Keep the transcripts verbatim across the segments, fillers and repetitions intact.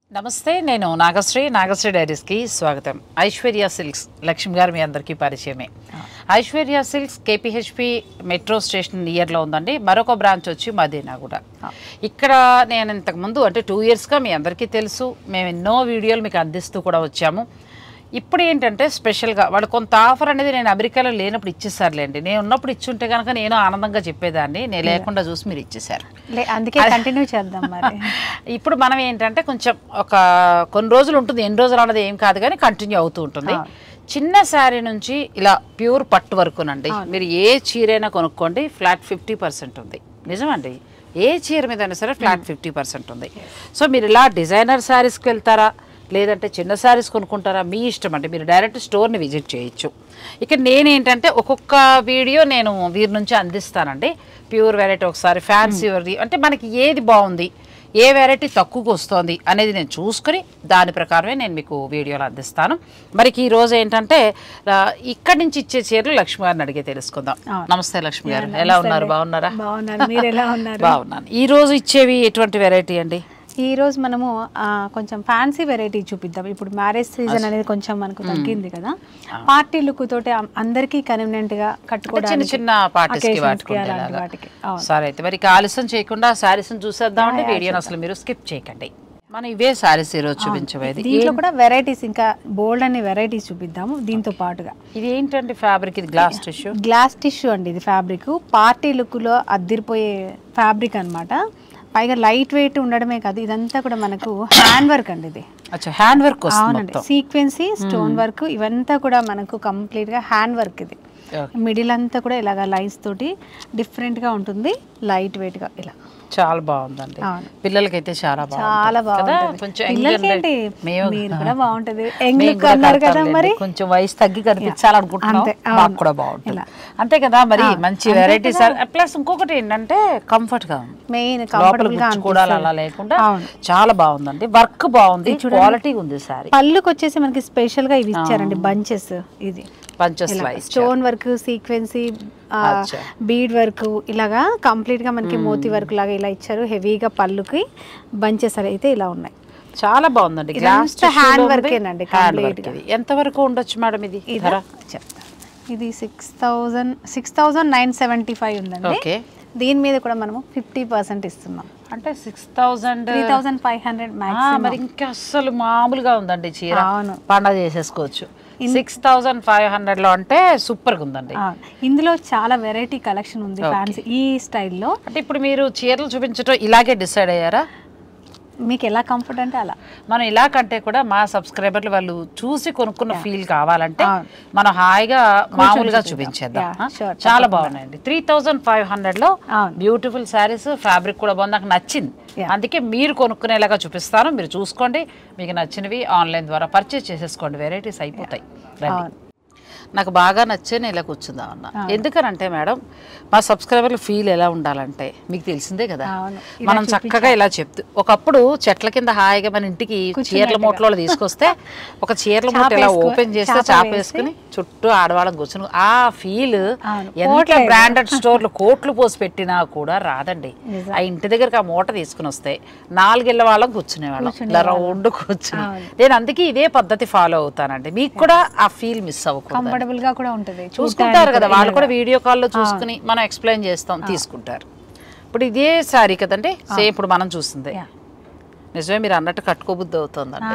నమస్తే నేను నాగశ్రీ నాగశ్రీ డైరీస్ కి స్వాగతం. ఐశ్వర్య సిల్క్స్ లక్ష్మి గారు మీ అందరికీ పరిచయమే. Aishwarya silks K P H B metro station near లో ఉందండి. మరొక బ్రాంచ్ వచ్చి మదీనా కూడా. ఇక్కడ నేను ఇంతకు ముందు అంటే టూ ఇయర్స్ గా మీ అందరికీ తెలుసు, మేము ఎన్నో వీడియోలు మీకు అందిస్తూ కూడా వచ్చాము. ఇప్పుడు ఏంటంటే స్పెషల్గా వాళ్ళు కొంత ఆఫర్ అనేది నేను అమెరికాలో లేనప్పుడు ఇచ్చేసారులేండి. నేను ఉన్నప్పుడు ఇచ్చుంటే కనుక నేను ఆనందంగా చెప్పేదాన్ని, నేను లేకుండా చూసి మీరు ఇచ్చేసారు. అందుకే కంటిన్యూ చేద్దాం. మరి ఇప్పుడు మనం ఏంటంటే కొంచెం ఒక కొన్ని రోజులు ఉంటుంది, ఎన్ని రోజులు అన్నది ఏం కాదు కానీ కంటిన్యూ అవుతూ ఉంటుంది. చిన్న శారీ నుంచి ఇలా ప్యూర్ పట్టు వరకునండి, మీరు ఏ చీరైనా కొనుక్కోండి ఫ్లాట్ ఫిఫ్టీ పర్సెంట్ ఉంది. నిజమండి, ఏ చీర మీద అయినా సరే ఫ్లాట్ ఫిఫ్టీ పర్సెంట్ ఉంది. సో మీరు ఇలా డిజైనర్ శారీస్కి వెళ్తారా లేదంటే చిన్న శారీస్ కొనుక్కుంటారా మీ ఇష్టం అండి. మీరు డైరెక్ట్ స్టోర్ని విజిట్ చేయొచ్చు. ఇక నేనేంటంటే ఒక్కొక్క వీడియో నేను వీరి నుంచి అందిస్తానండి. ప్యూర్ వెరైటీ ఒకసారి ఫ్యాన్సీ వెరైటీ అంటే మనకి ఏది బాగుంది, ఏ వెరైటీ తక్కువకు వస్తుంది అనేది నేను చూసుకుని దాని ప్రకారమే నేను మీకు వీడియోలు అందిస్తాను. మరి ఈ రోజు ఏంటంటే ఇక్కడి నుంచి ఇచ్చే చీరలు లక్ష్మి గారిని అడిగే తెలుసుకుందాం. నమస్తే లక్ష్మి గారు, ఎలా ఉన్నారు? బాగున్నారా? బాగున్నాను. ఈ రోజు ఇచ్చేవి ఎటువంటి వెరైటీ అండి? ఈ రోజు మనము కొంచెం ఫ్యాన్సీ వెరైటీ చూపిద్దాం. ఇప్పుడు మ్యారేజ్ సీజన్ అనేది కొంచెం మనకు తగ్గింది కదా, పార్టీ లుక్ తోటి అందరికీ కన్వీనియంట్ గా కట్టుకోవడానికి చిన్న చిన్న పార్టీస్కి వాటికి. సరే అయితే మరి ఆలస్యం చేయకుండా శారీస్ చూసేద్దామండి. వీడియోని అసలు మీరు స్కిప్ చేయకండి. మనం ఇవే శారీస్ ఈరోజు చూపించబోయేది. దీంట్లో కూడా వెరైటీస్ ఇంకా బోల్డ్ అనే వెరైటీస్ చూపిద్దాము. దీంతో పాటుగా ఇది ఏంటంటే ఫ్యాబ్రిక్, ఇది గ్లాస్ టిష్యూ. గ్లాస్ టిష్యూ అండి. ఇది ఫ్యాబ్రిక్ పార్టీ లుక్ లో అద్దిరిపోయే ఫ్యాబ్రిక్ అన్నమాట. పైగా లైట్ వెయిట్ ఉండడమే కాదు, ఇదంతా కూడా మనకు హ్యాండ్ వర్క్ అండి. ఇది హ్యాండ్ వర్క్, అవునండి. సీక్వెన్సీ స్టోన్ వర్క్ ఇవంతా కూడా మనకు కంప్లీట్ గా హ్యాండ్ వర్క్. ఇది మిడిల్ అంతా కూడా ఇలాగా లైన్స్ తోటి డిఫరెంట్ గా ఉంటుంది, లైట్ వెయిట్ గా. ఇలా చాలా బాగుందండి. పిల్లలకైతే చాలా చాలా బాగుంటుంది. కొంచెం వయసు తగ్గి కనిపించాలనుకుంటున్నాం, మాకు కూడా బాగుంటుంది అంతే కదా. మరి మంచి వెరైటీస్ ప్లస్ ఇంకొకటి ఏంటంటే కంఫర్ట్ గా మెయిన్ కూడా అలా లేకుండా చాలా బాగుందండి. వర్క్ బాగుంది, క్వాలిటీ ఉంది. సారీ పళ్ళుకి వచ్చేసి మనకి స్పెషల్ గా ఇవి ఇచ్చారండి, బంచెస్. ఇది stone work, sequence, bead work, ఇలాగా కంప్లీట్ గా మనకి మోతీ వర్క్ లాగా ఇలా ఇచ్చారు. హెవీగా పళ్ళుకి బంచెస్ అయితే ఇలా ఉన్నాయి. చాలా బాగుందండి. హ్యాండ్ వర్క్ ఏనండి కంప్లీట్ గా. ఎంత వరకు ఉండొచ్చు మేడం ఇది? ఇది six thousand six thousand nine seventy five ఉందండి. దీని మీద కూడా మనము ఫిఫ్టీ పర్సెంట్ ఇస్తున్నాం. అంటే six thousand three thousand five hundred మరి ఇంకా అస్సలు మామూలుగా ఉందండి చీర. పండగ చేసేసుకోవచ్చు. సిక్స్ థౌసండ్ ఫైవ్ హండ్రెడ్ లో అంటే సూపర్ గా ఉందండి. ఇందులో చాలా వెరైటీ కలెక్షన్ ఉంది ఫ్యాన్సీ ఈ స్టైల్లో. అంటే ఇప్పుడు మీరు చీరలు చూపించడం ఇలాగే డిసైడ్ అయ్యారా? మీకు ఎలా కంఫర్ట్ అంటే అలా. మనం ఇలా కంటే కూడా మా సబ్స్క్రైబర్లు వాళ్ళు చూసి కొనుక్కున్న ఫీల్ కావాలంటే మనం హాయిగా మామూలుగా చూపించేద్దాం. చాలా బాగున్నాయండి. త్రీ థౌజండ్ ఫైవ్ హండ్రెడ్ లో బ్యూటిఫుల్ శారీస్, ఫ్యాబ్రిక్ కూడా బాగుంది, నాకు నచ్చింది. అందుకే మీరు కొనుక్కునేలాగా చూపిస్తాను. మీరు చూసుకోండి, మీకు నచ్చినవి ఆన్లైన్ ద్వారా పర్చేస్ చేసేసుకోండి. వెరైటీస్ అయిపోతాయి. నాకు బాగా నచ్చే నేను ఇలా కూర్చుందామన్న. ఎందుకనంటే మేడం మా సబ్స్క్రైబర్లు ఫీల్ ఎలా ఉండాలంటే మీకు తెలిసిందే కదా, మనం చక్కగా ఇలా చెప్తూ ఒకప్పుడు చెట్ల కింద హాయిగా మన ఇంటికి చీరల మూటలో తీసుకొస్తే ఒక చీరల మూట ఇలా ఓపెన్ చేస్తే చాపేసుకుని చుట్టూ ఆడవాళ్ళం కూర్చుని ఆ ఫీల్ ఎంత బ్రాండెడ్ స్టోర్లు కోట్లు పోసి పెట్టినా కూడా రాదండి. ఆ ఇంటి దగ్గరకు ఆ మూట తీసుకుని వస్తే నాలుగేళ్ల వాళ్ళం కూర్చునేవాళ్ళం ఇలా రౌండ్ కూర్చుని. నేను అందుకే ఇదే పద్ధతి ఫాలో అవుతానండి. మీకు కూడా ఆ ఫీల్ మిస్ అవ్వకూడదు. గా కూడా ఉంటుంది. చూసుకుంటారు కదా వాళ్ళు కూడా, వీడియో కాల్లో చూసుకుని మనం ఎక్స్ప్లెయిన్ చేస్తాం, తీసుకుంటారు. ఇప్పుడు ఇదే సారీ కదండి సేమ్ ఇప్పుడు మనం చూస్తుంది. నిజమే మీరు అన్నట్టు కట్టుకోబుద్ధి అవుతుందండి.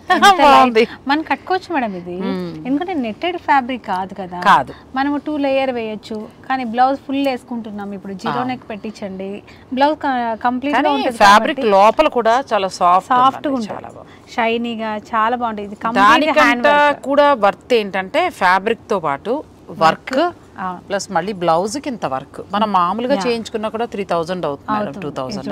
మనం కట్టుకోవచ్చు మేడం ఇది, ఎందుకంటే నెట్టెడ్ ఫ్యాబ్రిక్ కాదు కదా. కాదు, మనము టూ లేయర్ వేయొచ్చు. కానీ బ్లౌజ్ ఫుల్ వేసుకుంటున్నాం ఇప్పుడు, జీరో నెక్ పెట్టించండి, బ్లౌజ్ కంప్లీట్ గా ఉంటుంది. ఫ్యాబ్రిక్ లోపల కూడా చాలా సాఫ్ట్ సాఫ్ట్ గా ఉంటుంది, షైనీగా చాలా బాగుంటుంది. దానికంటే కూడా వర్త్ ఏంటంటే ఫ్యాబ్రిక్ తో పాటు వర్క్ ప్లస్ మళ్ళీ బ్లౌజ్ కి ఇంత వర్క్. మనం మామూలుగా చేయించుకున్నా కూడా త్రీ థౌసండ్ అవుతుంది, టూ థౌసండ్.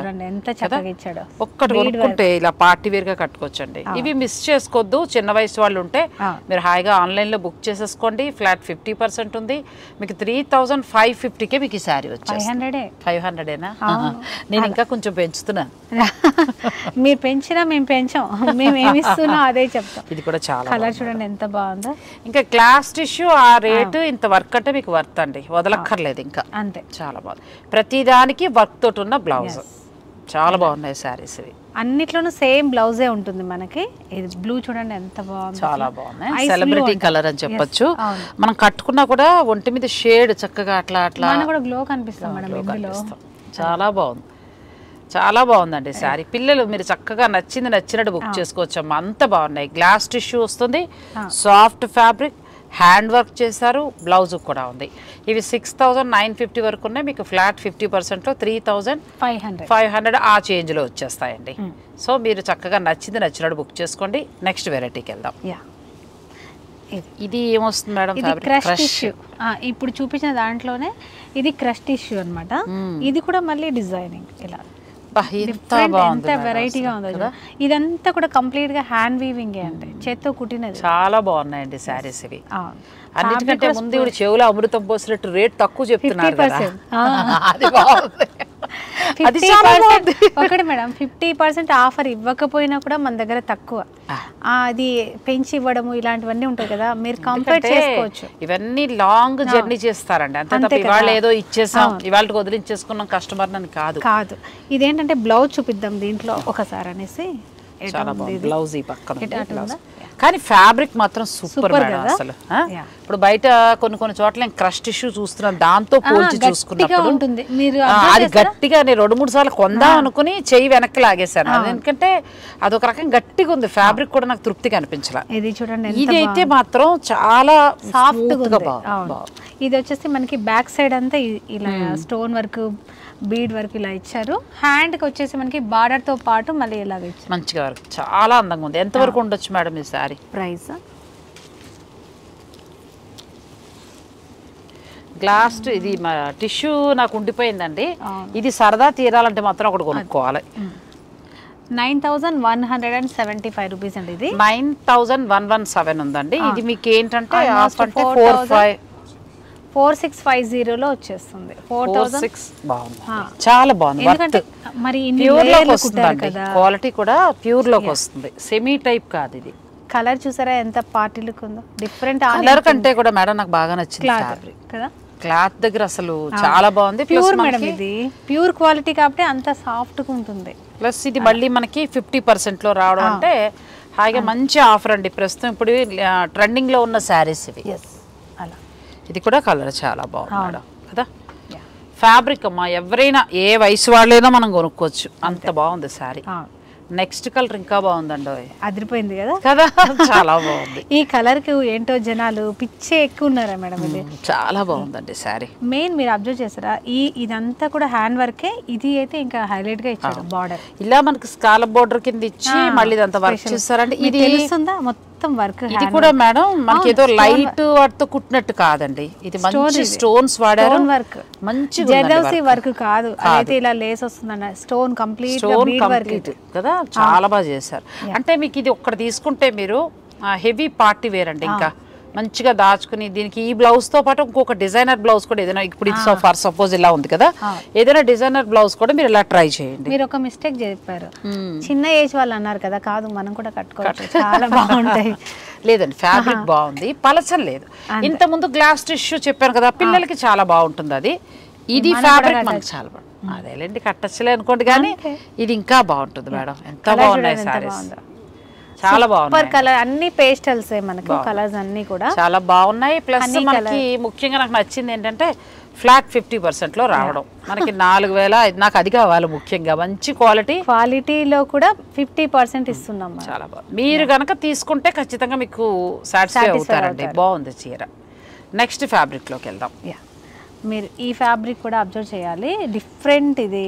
ఒక్కటి కొనుక్కుంటే ఇలా పార్టీ వేర్ గా కట్టుకోవచ్చండి. ఇవి మిస్ చేసుకోవద్దు. చిన్న వయసు వాళ్ళు ఉంటే మీరు హాయిగా ఆన్లైన్ లో బుక్ చేసేసుకోండి. ఫ్లాట్ ఫిఫ్టీ పర్సెంట్ ఉంది. మీకు త్రీ థౌసండ్ ఫైవ్ ఫిఫ్టీకే మీకు ఈ శారీ వచ్చేది. ఫైవ్ హండ్రెడేనా? నేను ఇంకా కొంచెం పెంచుతున్నాను. మీరు పెంచినా మేము పెంచాం, మేము ఏమి ఇస్తున్నాం అదే చెప్తాం. ఇది కూడా చాలా కలర్ చూడండి ఎంత బాగుందో. ఇంకా గ్లాస్ టిష్యూ ఆ రేటు ఇంత వర్క్ అంటే మీకు వర్త్ అండి, వదలక్కర్లేదు ఇంకా. అంతే, చాలా బాగుంది. ప్రతిదానికి వర్క్ తోటి ఉన్న బ్లౌజ్ చాలా బాగున్నాయి శారీస్ ఇవి. అన్నిట్లోనూ సేమ్ బ్లౌజే ఉంటుంది మనకి. ఇది బ్లూ చూడండి ఎంత బాగుంది, చాలా బాగున్నాయి. సెలబ్రిటీ కలర్ అని చెప్పొచ్చు. మనం కట్టుకున్నా కూడా ఒంటి మీద షేడ్ చక్కగా అట్లా అట్లా కూడా గ్లో కనిపిస్తాం మేడం ఇందులో. చాలా బాగుంది, చాలా బాగుందండి శారీ. పిల్లలు మీరు చక్కగా నచ్చింది నచ్చినట్టు బుక్ చేసుకోవచ్చమ్మా, అంత బాగున్నాయి. గ్లాస్ టిష్యూ వస్తుంది, సాఫ్ట్ ఫ్యాబ్రిక్, హ్యాండ్ వర్క్ చేశారు, బ్లౌజ్ కూడా ఉంది. ఇవి సిక్స్ థౌజండ్ నైన్ ఫిఫ్టీ వరకు ఉన్నాయి. మీకు ఫ్లాట్ ఫిఫ్టీ పర్సెంట్లో three thousand five hundred five hundred ఆ చేంజ్లో వచ్చేస్తాయండి. సో మీరు చక్కగా నచ్చింది నచ్చినట్టు బుక్ చేసుకోండి. నెక్స్ట్ వెరైటీకి వెళ్దాం. ఇది ఏమొస్తుంది మేడం? Crush tissue. ఇప్పుడు చూపించిన దాంట్లోనే ఇది క్రష్ టిష్యూ అనమాట. ఇది కూడా మళ్ళీ డిజైనింగ్ ఇలా ఎంత వెరైటీగా ఉందో. ఇదంతా కూడా కంప్లీట్ గా హ్యాండ్ వీవింగ్ అంటే చేత్తో కుట్టినది. చాలా బాగున్నాయండి శారీస్ ఇవి. అన్నిటికంటే ముందు ఇప్పుడు చెవులో అమృతం పోసినట్టు రేట్ తక్కువ చెప్తున్నారు కదా, అది బాగుంది. ఒకటి మేడం ఫిఫ్టీ పర్సెంట్ ఆఫర్ ఇవ్వకపోయినా కూడా మన దగ్గర తక్కువ, అది పెంచి ఇవ్వడము ఇలాంటివన్నీ ఉంటాయి కదా, మీరు కంపేర్ చేసుకోవచ్చు. ఇవన్నీ లాంగ్ జర్నీ చేస్తారండి, అంతే తప్ప ఇవాళ ఏదో ఇచ్చేసాం ఇవాళ వదిలించేసుకున్నాం కస్టమర్ అని కాదు. కాదు ఇదేంటంటే బ్లౌజ్ చూపిద్దాం దీంట్లో ఒకసారి అనేసి. చాలా బాగుంది బ్లౌజ్ ఈ పక్కన, కానీ ఫ్యాబ్రిక్ మాత్రం సూపర్ మేడం అసలు. ఇప్పుడు బయట కొన్ని కొన్ని చోట్ల క్రష్ టిష్యూ చూస్తున్నాం, దాంతో పోల్చి చూసుకున్నప్పుడు అది గట్టిగా నేను రెండు మూడు సార్లు కొందాం అనుకుని చెయ్యి వెనక్కి లాగేశాను. ఎందుకంటే అదొక రకం గట్టిగా ఉంది, ఫ్యాబ్రిక్ కూడా నాకు తృప్తిగా అనిపించలే. ఇది చూడండి, ఇది అయితే మాత్రం చాలా సాఫ్ట్ గా బాగుంది. ఇది వచ్చేసి మనకి బ్యాక్ సైడ్ అంతా ఇలా స్టోన్ వర్క్ బీడ్ వర్క్ ఇలా ఇచ్చారు. హ్యాండ్ కి వచ్చేసి మనకి బార్డర్ తో పాటు మళ్ళీ ఇలాగ ఇచ్చారు. మంచిగా వర్క్, చాలా అందంగా ఉంది. ఎంత వరకు ఉండొచ్చు మేడం ఈ సారీ ప్రైస్? గ్లాస్ ఇది టిష్యూ నాకు ఉండిపోయిందండి, ఇది సరదా తీరాలంటే మాత్రం ఒకటి కొనుక్కోవాలి. Nine thousand one hundred and seventy five rupees అండి. ఇది nine thousand one one seven ఉందండి. ఇది మీకు ఏంటంటే four five four six five జీరోలో వచ్చేస్తుంది. ఫోర్ థౌసండ్ సిక్స్ బాగుంది, చాలా బాగుంది. ఎందుకంటే మరి ప్యూర్ లోకి వస్తుంది, క్వాలిటీ కూడా ప్యూర్ లోకి వస్తుంది, సెమీ టైప్ కాదు. ఇది కలర్ చూసారా ఎంత పార్టీ లుక్ ఉందో, డిఫరెంట్ కలర్ కంటే కూడా మేడం నాకు బాగా నచ్చింది ఫ్యాబ్రిక్ కదా, క్లాత్ దగ్గర అసలు చాలా బాగుంది. ప్యూర్ మేడం, ఇది ప్యూర్ క్వాలిటీ కాబట్టి అంత సాఫ్ట్ గా ఉంటుంది. ప్లస్ ఇది మళ్ళీ మనకి ఫిఫ్టీ పర్సెంట్ లో రావడం అంటే హాయిగా మంచి ఆఫర్ అండి. ప్రస్తుతం ఇప్పుడు ట్రెండింగ్ లో ఉన్న శారీస్ ఇవి. అలా ఇది కూడా కలర్ చాలా బాగుంది మేడం కదా. ఫ్యాబ్రిక్ అమ్మా ఎవరైనా ఏ వయసు వాళ్ళైనా మనం కొనుక్కోవచ్చు, అంత బాగుంది శారీ. నెక్స్ట్ కలర్ ఇంకా బాగుందండి, అదిరిపోయింది కదా కదా, చాలా బాగుంది. ఈ కలర్ కి ఏంటో జనాలు పిచ్చే ఎక్కువ ఉన్నారా మేడం. ఇది చాలా బాగుందండి శారీ. మెయిన్ మీరు అబ్జర్వ్ చేస్తారా, ఈ ఇదంతా కూడా హ్యాండ్ వర్కే. ఇది అయితే ఇంకా హైలైట్ గా ఇచ్చారు బార్డర్, ఇలా మనకి స్కాలప్ బార్డర్ కింద ఇచ్చి మళ్ళీ ఇదంతా వర్క్ చేస్తారండి. ఇది తెలుస్తుందా మొత్తం వర్క్. ఇది కూడా మేడం మనకి ఏదో లైట్ వాటితో కుట్టినట్టు కాదండి, ఇది మంచి స్టోన్స్ వాడారు, వర్క్ మంచి జర్దోసి వర్క్ కాదు, అయితే ఇలా లేస్ వస్తుందన్న స్టోన్ కంప్లీట్ వర్క్ కదా, చాలా బాగా చేశారు. అంటే మీకు ఇది ఒక్కటి తీసుకుంటే మీరు హెవీ పార్టీ వేర్ అండి, ఇంకా మంచిగా దాచుకుని దీనికి ఈ బ్లౌజ్ తో పాటు ఇంకొక డిజైనర్ బ్లౌజ్ కూడా ఏదైనా, ఇప్పుడు ఇది ఫర్ సపోజ్ ఇలా ఉంది కదా, ఏదైనా డిజైనర్ బ్లౌజ్ కూడా మీరు ఇలా ట్రై చేయండి. మీరు ఒక మిస్టేక్ చెప్పారు, చిన్న ఏజ్ వాళ్ళు అన్నారు కదా, కాదు మనం కూడా కట్టుకోవచ్చు, చాలా బాగుంటాయి. లేదండి ఫ్యాబ్రిక్ బాగుంది, పలచం లేదు. ఇంత ముందు గ్లాస్ టిష్యూ చెప్పాను కదా, పిల్లలకి చాలా బాగుంటుంది అది. ఇది ఫ్యాబ్రిక్ మనకి చాలా బాగుంది, అదేలేండి కట్టచ్చలే అనుకోండి, కానీ ఇది ఇంకా బాగుంటుంది మేడం. ఎంత బాగున్నాయి సారీస్, చాలా బాగున్నాయి. కలర్ అన్ని పేస్టల్స్ మనకు కలర్స్ అన్ని కూడా చాలా బాగున్నాయి. ప్లస్ మనకి ముఖ్యంగా నాకు నచ్చింది ఏంటంటే ఫ్లాట్ ఫిఫ్టీ పర్సెంట్ లో రావడం. మనకి నాలుగు వేల నాకు అది కావాలి ముఖ్యంగా, మంచి క్వాలిటీ క్వాలిటీలో కూడా ఫిఫ్టీ పర్సెంట్ ఇస్తున్నాం. చాలా బాగుంది, మీరు కనుక తీసుకుంటే ఖచ్చితంగా మీకు సాటిస్ఫై అవుతారండి. బాగుంది చీర. నెక్స్ట్ ఫ్యాబ్రిక్ లోకి వెళ్దాం. మీరు ఈ ఫ్యాబ్రిక్ కూడా అబ్జర్వ్ చేయాలి, డిఫరెంట్. ఇది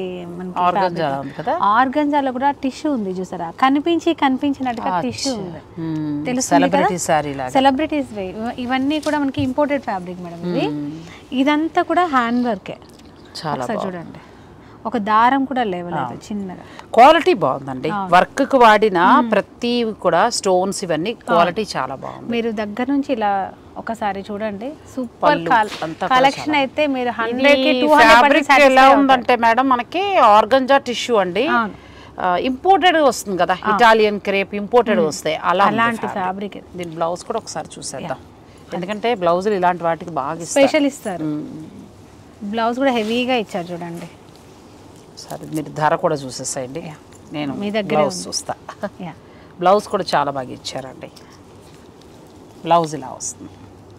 ఆర్గంజాలో కూడా టిష్యూ ఉంది చూసారా, కనిపించి కనిపించినట్టుగా టిష్యూ ఉంది, తెలుస్తుంది. సెలబ్రిటీస్ ఇవన్నీ కూడా మనకి ఇంపోర్టెడ్ ఫ్యాబ్రిక్ మేడం. ఇది ఇదంతా కూడా హ్యాండ్ వర్కే, చాలా చూడండి, ఒక దారం కూడా లేవలేదు, చిన్నగా. క్వాలిటీ బాగుందండి, వర్క్ కు వాడిన ప్రతి కూడా స్టోన్స్ ఇవన్నీ క్వాలిటీ చాలా బాగుంది. మీరు దగ్గర నుంచి ఇలా ఒకసారి చూడండి, సూపర్ కలెక్షన్ అయితే. మీరు ఎలా ఉందంటే మేడం మనకి ఆర్గంజా టిష్యూ అండి, ఇంపోర్టెడ్ వస్తుంది కదా, ఇటాలియన్ క్రేప్ ఇంపోర్టెడ్ వస్తాయి, అలాంటి ఫ్యాబ్రిక్. దీని బ్లౌజ్ కూడా ఒకసారి చూసేద్దాం, ఎందుకంటే బ్లౌజులు ఇలాంటి వాటికి బాగా స్పెషల్ ఇస్తారు. బ్లౌజ్ కూడా హెవీగా ఇచ్చారు చూడండి, సరే మీరు ధర కూడా చూసేసేయండి, నేను మీ దగ్గర బ్లౌజ్ చూస్తా. బ్లౌజ్ కూడా చాలా బాగా ఇచ్చారండి. బ్లౌజ్ ఇలా వస్తుంది,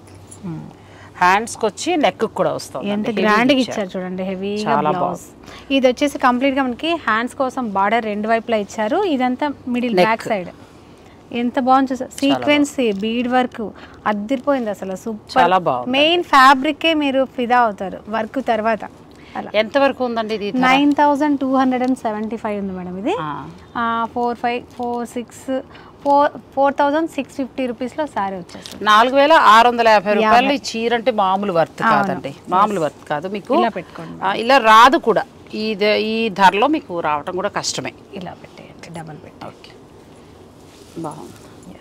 హ్యాండ్స్కి వచ్చి నెక్ కూడా వస్తుంది. ఎంత గ్రాండ్గా ఇచ్చారు చూడండి, హెవీగా బ్లౌజ్. ఇది వచ్చేసి కంప్లీట్గా మనకి హ్యాండ్స్ కోసం బార్డర్ రెండు వైపులా ఇచ్చారు. ఇదంతా మిడిల్ బ్యాక్ సైడ్ ఎంత బాగుంది చూసారు. సీక్వెన్స్ బీడ్ వర్క్ అద్దరిపోయింది అసలు, సూపర్. మెయిన్ ఫ్యాబ్రికే మీరు ఫిదా అవుతారు వర్క్ తర్వాత. ఎంత వరకు ఉందండి ఇది? Nine thousand two hundred and seventy five ఉంది మేడం. ఇది four five four six four four thousand six fifty రూపీస్లో సారీ వచ్చేస్తుంది. నాలుగు వేల ఆరు వందల యాభై రూపాయలు. ఈ చీర అంటే మామూలు వర్త్ కాదండి, మామూలు వర్త్ కాదు. మీకు ఇలా పెట్టుకోండి, ఇలా రాదు కూడా. ఈ ఈ ధరలో మీకు రావటం కూడా కష్టమే. ఇలా పెట్టేయండి, డబల్ పెట్టి. ఓకే, బాగుంది.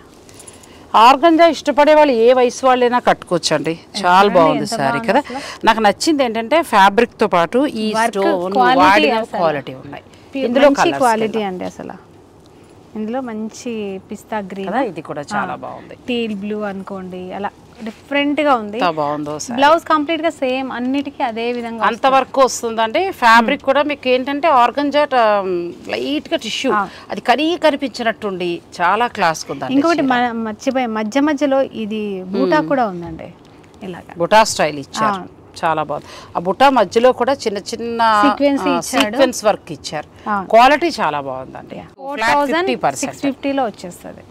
ఆర్గంజా ఇష్టపడే వాళ్ళు ఏ వయసు వాళ్ళైనా కట్టుకోవచ్చు అండి, చాలా బాగుంది సారీ కదా. నాకు నచ్చింది ఏంటంటే ఫ్యాబ్రిక్ తో పాటు ఈ స్టోన్ వాడిన క్వాలిటీ ఉన్నాయి. ఇందులో క్వాలిటీ అండి అసలు, ఇందులో మంచి పిస్తా గ్రీన్, ఇది కూడా చాలా బాగుంది. టీల్ బ్లూ అనుకోండి, అలా డిఫరెంట్ గా ఉంది. బాగుందో బ్లౌజ్ కంప్లీట్ గా సేమ్ అన్నిటికీ అదే విధంగా అంత వర్క్ వస్తుందండి. ఫ్యాబ్రిక్ కూడా మీకు ఏంటంటే ఆర్గంజా లైట్ గా టిష్యూ, అది కనీ కనిపించినట్టుండి చాలా క్లాస్ ఉంది. ఇంకొకటి మర్చిపోయి మధ్య మధ్యలో ఇది బూటా కూడా ఉందండి, ఇలాగా బుటా స్టైల్ ఇచ్చారు, చాలా బాగుంది. ఆ బుటా మధ్యలో కూడా చిన్న చిన్న సీక్వెన్స్ వర్క్ ఇచ్చారు, క్వాలిటీ చాలా బాగుందండి. సిక్స్ ఫిఫ్టీలో వచ్చేస్తుంది.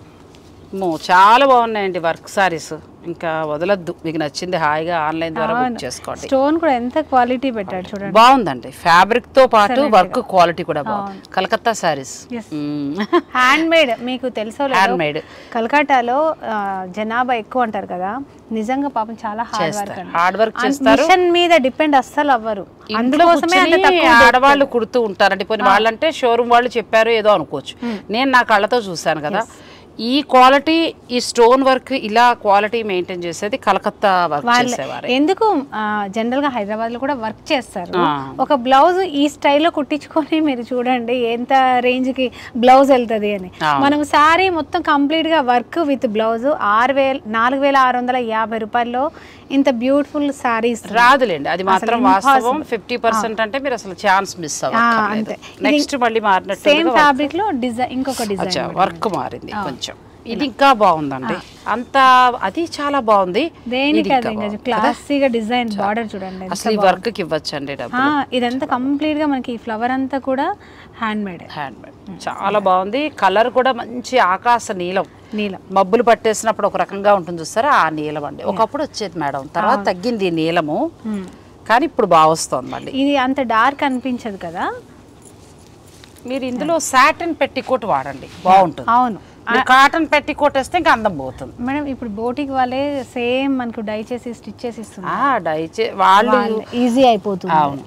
చాలా బాగున్నాయండి వర్క్ సారీస్, ఇంకా వదలద్దు. మీకు నచ్చింది హాయిగా ఆన్లైన్ ద్వారా బుక్ చేసుకోండి. స్టోన్ కూడా ఎంత క్వాలిటీ పెట్టాడు చూడండి, బాగుందండి. ఫ్యాబ్రిక్ తో పాటు వర్క్ క్వాలిటీ కూడా బాగుంది. కలకత్తా సారీస్ హ్యాండ్ మేడ్, మీకు తెలుసో హ్యాండ్ మేడ్. కలకత్తాలో జనాభా ఎక్కువ అంటారు కదా, నిజంగా పాపం చాలా హార్డ్ వర్క్ హార్డ్ వర్క్ చేస్తారు. మిషన్ మీద డిపెండ్ అస్సలు అవ్వరు, అందుకోసమే ఆడవాళ్ళు కుడుతూ ఉంటారండి. పోనీ వాళ్ళంటే షోరూమ్ వాళ్ళు చెప్పారు ఏదో అనుకోవచ్చు, నేను నా కళ్ళతో చూసాను కదా. ఈ క్వాలిటీ, ఈ స్టోన్ వర్క్ ఇలా క్వాలిటీ మెయింటైన్ చేసేది కలకత్తా వర్క్ చేసేవారు. ఎందుకు జనరల్ గా హైదరాబాద్ లో కూడా వర్క్ చేస్తారు. ఒక బ్లౌజ్ ఈ స్టైల్లో కుట్టించుకొని మీరు చూడండి ఎంత రేంజ్ కి బ్లౌజ్ వెళ్తుంది అని. మనం సారీ మొత్తం కంప్లీట్ గా వర్క్ విత్ బ్లౌజ్ ఆరు వేల నాలుగు వేల ఆరు వందల యాభై రూపాయల్లో ఇంత బ్యూటిఫుల్ సారీస్ రాదులేండి, అది మాత్రం వాస్తవం. ఫిఫ్టీ పర్సెంట్ అంటే మీరు అసలు ఛాన్స్ మిస్ అవ్వదు. నెక్స్ట్ మళ్ళీ మారినట్టు సేమ్ ఫ్యాబ్రిక్ లో డిజైన్, ఇంకొక డిజైన్ వర్క్ మారింది కొంచెం. ఇది ఇంకా బాగుందండి, అంత అది చాలా బాగుంది. క్లాసీగా డిజైన్ బార్డర్ చూడండి, అసలు ఈ వర్క్ కి ఇవ్వచ్చండి డబ్బులు. ఇదంతా కంప్లీట్ గా మనకి ఫ్లవర్ అంతా కూడా హ్యాండ్ మేడ్, హ్యాండ్ మేడ్ చాలా బాగుంది. కలర్ కూడా మంచి ఆకాశ నీలం, నీలం మబ్బులు పట్టేసినప్పుడు ఒక రకంగా ఉంటుంది చూస్తారా, ఆ నీలం అండి. ఒకప్పుడు వచ్చేది మేడం, తర్వాత తగ్గింది ఈ నీలము, కానీ ఇప్పుడు బాగా వస్తుంది మళ్ళీ. ఇది అంత డార్క్ అనిపించదు కదా. మీరు ఇందులో సాటిన్ పెట్టికోట్ వాడండి, బాగుంటుంది. అవును, కాటన్ పెట్టికోట్ వేస్తే ఇంకా అందం పోతుంది మేడం. ఇప్పుడు బోటిక్ వాళ్ళే సేమ్ మనకు డై చేసి స్టిచ్ చేసి ఇస్తున్నారు, డై చే వాళ్ళు ఈజీ అయిపోతుంది. అవును,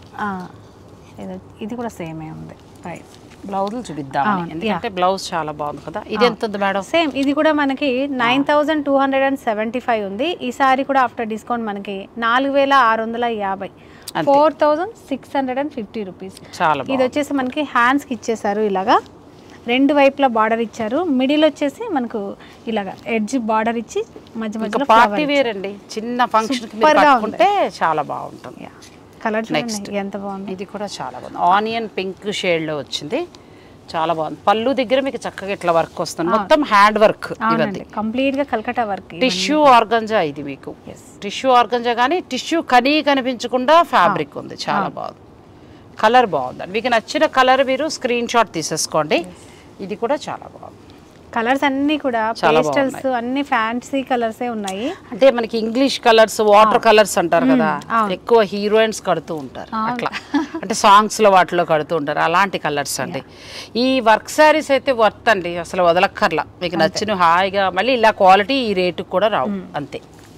ఇది కూడా సేమే ఉంది ప్రైస్. బ్లౌజులు చూపిద్దాం, ఎందుకంటే బ్లౌజ్ చాలా బాగుంది కదా. ఇది ఎంత ఉంది మేడం? సేమ్ ఇది కూడా మనకి nine thousand two hundred and seventy five ఉంది. ఈ సారీ కూడా ఆఫ్టర్ డిస్కౌంట్ మనకి నాలుగు వేల ఆరు వందల యాభై four thousand six hundred and fifty rupees. ఇది వచ్చేసి మనకి హ్యాండ్స్ కి ఇచ్చేసారు, ఇలాగా రెండు వైపులా బార్డర్ ఇచ్చారు. మిడిల్ వచ్చేసి మనకు ఇలాగా ఎడ్జ్ బార్డర్ ఇచ్చి మధ్య మధ్యలో పార్టీ వేర్ అండి, చిన్న ఫంక్షన్ కి కట్టుకుంటే చాలా బాగుంటుంది. కలర్ నెక్స్ట్ ఎంత బాగుంది, ఇది కూడా చాలా బాగుంది. ఆనియన్ పింక్ షేడ్ లో వచ్చింది, చాలా బాగుంది. పళ్ళు దగ్గర మీకు చక్కగా ఇట్లా వర్క్ వస్తుంది, మొత్తం హ్యాండ్ వర్క్, కంప్లీట్ గా కలకత్తా వర్క్. టిష్యూ ఆర్గంజా ఇది మీకు, టిష్యూ ఆర్గంజా కానీ టిష్యూ కనీ కనిపించకుండా ఫ్యాబ్రిక్ ఉంది, చాలా బాగుంది. కలర్ బాగుందండి, మీకు నచ్చిన కలర్ మీరు స్క్రీన్ షాట్ తీసేసుకోండి. ఇది కూడా చాలా బాగుంది. కలర్స్ అన్ని కూడా పేస్టల్స్, అన్ని ఫ్యాన్సీ కలర్సే ఉన్నాయి. అంటే మనకి ఇంగ్లీష్ కలర్స్, వాటర్ కలర్స్ అంటారు కదా, ఎక్కువ హీరోయిన్స్ కడుతూ ఉంటారు అట్లా, అంటే సాంగ్స్ లో వాటిలో కడుతూ ఉంటారు, అలాంటి కలర్స్ అండి. ఈ వర్క్ సారీస్ అయితే వర్త్ అండి, అసలు వదలక్కర్లా. మీకు నచ్చిన హాయిగా మళ్ళీ ఇలా క్వాలిటీ ఈ రేటుకు కూడా రావు, అంతే.